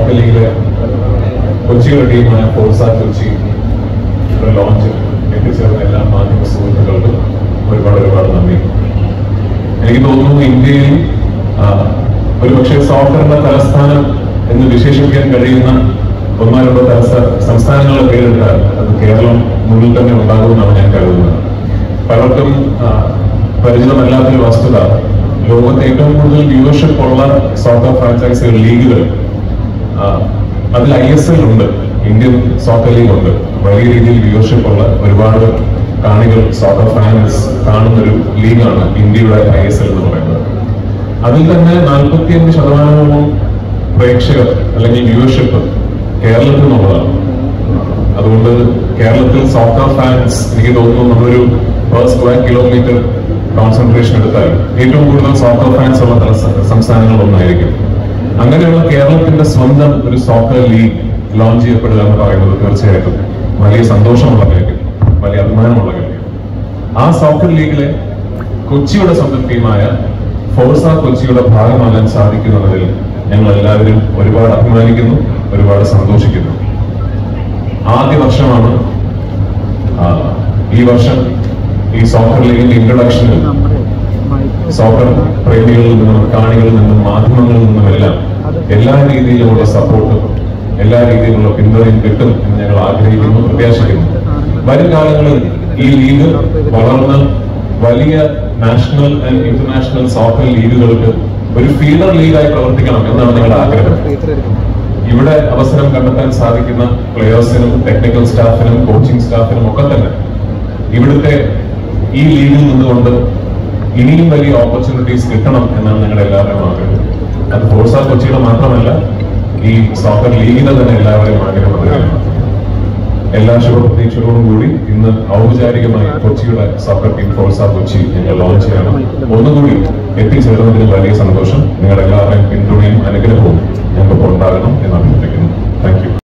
Soccer ലീഗിലെ കൊച്ചിയുടെ ടീമായ ഫോഴ്സ കൊച്ചി ലോഞ്ച് എത്തിച്ചേർന്ന എല്ലാ മാധ്യമ സുഹൃത്തുക്കൾക്കും ഒരുപാട് നന്ദി. എനിക്ക് തോന്നുന്നു ഇന്ത്യയിൽ ഒരുപക്ഷെ സോക്കറിന്റെ തലസ്ഥാനം എന്ന് വിശേഷിപ്പിക്കാൻ കഴിയുന്ന ഒന്നോ രണ്ടോ സംസ്ഥാനങ്ങളുടെ പേരെടുത്താൽ അത് കേരളം മുന്നിൽ തന്നെ ഉണ്ടാകുമെന്നാണ് ഞാൻ കരുതുന്നത്. പലർക്കും പരിചിതമല്ലാത്തൊരു വസ്തുത, ലോകത്തെ ഏറ്റവും കൂടുതൽ വ്യൂവർഷിപ്പ് ഉള്ള സോക്കർ ഫ്രാഞ്ചൈസികൾ ലീഗുകൾ അതിൽ ISL ഉണ്ട്, ഇന്ത്യൻ സോക്കർ ലീഗ് ഉണ്ട്. വലിയ രീതിയിൽ വ്യൂവർഷിപ്പ് ഉള്ള ഒരുപാട് കാണികൾ, സോക്കർ ഫാൻസ് കാണുന്നൊരു ലീഗാണ് ഇന്ത്യയുടെ ISL എന്ന് പറയുന്നത്. അതിൽ തന്നെ 45% പ്രേക്ഷകർ അല്ലെങ്കിൽ വ്യൂവർഷിപ്പ് കേരളത്തിൽ നിന്നുള്ളതാണ്. അതുകൊണ്ട് കേരളത്തിൽ സോക്കർ ഫാൻസ് എനിക്ക് തോന്നുന്നു നമ്മളൊരു per square kilometer കോൺസെൻട്രേഷൻ എടുത്താൽ ഏറ്റവും കൂടുതൽ സോക്കർ ഫാൻസ് ഉള്ള സംസ്ഥാനങ്ങൾ ഒന്നായിരിക്കും. അങ്ങനെയുള്ള കേരളത്തിന്റെ സ്വന്തം ഒരു സോക്കർ ലീഗ് ലോഞ്ച് ചെയ്യപ്പെടുക എന്ന് പറയുന്നത് തീർച്ചയായിട്ടും വലിയ സന്തോഷമുള്ള കാര്യം, വലിയ അഭിമാനമുള്ള കാര്യം. ആ സോക്കർ ലീഗിലെ കൊച്ചിയുടെ സ്വന്തം ടീമായ ഫോഴ്സ കൊച്ചിയുടെ ഭാഗമാകാൻ സാധിക്കുന്നതിൽ ഞങ്ങൾ എല്ലാവരും ഒരുപാട് അഭിമാനിക്കുന്നു, ഒരുപാട് സന്തോഷിക്കുന്നു. ആദ്യ വർഷമാണ് ഈ വർഷം ഈ സോക്കർ ലീഗിന്റെ ഇൻട്രൊഡക്ഷനിൽ സോക്കർ പ്രേമികളിൽ നിന്നും കാണികളിൽ നിന്നും മാധ്യമങ്ങളിൽ നിന്നുമെല്ലാം എല്ലാ രീതിയിലുമുള്ള സപ്പോർട്ടും എല്ലാ രീതിയിലുള്ള പിന്തുണയും കിട്ടും എന്ന് ഞങ്ങൾ ആഗ്രഹിക്കുന്നു, പ്രത്യാശിക്കുന്നു. വരും കാലങ്ങളിൽ ഈ ലീഗ് വളർന്ന് വലിയ നാഷണൽ ആൻഡ് ഇന്റർനാഷണൽ സോക്കർ ലീഗുകൾക്ക് ഒരു ഫീഡർ ലീഗായി പ്രവർത്തിക്കണം എന്നാണ് ഞങ്ങളുടെ ആഗ്രഹം. ഇവിടെ അവസരം കണ്ടെത്താൻ സാധിക്കുന്ന പ്ലെയേഴ്സിനും ടെക്നിക്കൽ സ്റ്റാഫിനും കോച്ചിങ് സ്റ്റാഫിനും ഒക്കെ തന്നെ ഇവിടുത്തെ ഈ ലീഗിൽ നിന്നുകൊണ്ട് ഇനിയും വലിയ ഓപ്പർച്യൂണിറ്റീസ് കിട്ടണം എന്നാണ് ഞങ്ങളുടെ എല്ലാവരുടെയും ആഗ്രഹം. അത് ഫോഴ്സ കൊച്ചിയുടെ മാത്രമല്ല, ഈ സോക്കർ ലീഗിന്റെ തന്നെ എല്ലാവരുടെയും ആഗ്രഹമാണ്. എല്ലാ ശുഭപ്രതീക്ഷകളോടും കൂടി ഇന്ന് ഔപചാരികമായി കൊച്ചിയുടെ സോക്കർ ടീം ഫോഴ്സ കൊച്ചി ഞങ്ങൾ ലോഞ്ച് ചെയ്യണം. ഒന്നുകൂടി എത്തിച്ചേർന്നതിന് വലിയ സന്തോഷം. നിങ്ങളുടെ എല്ലാവരുടെയും പിന്തുണയും അനുഗ്രഹവും ഞങ്ങൾക്ക് ഉണ്ടാകണം എന്ന് അഭ്യർത്ഥിക്കുന്നു. Thank U.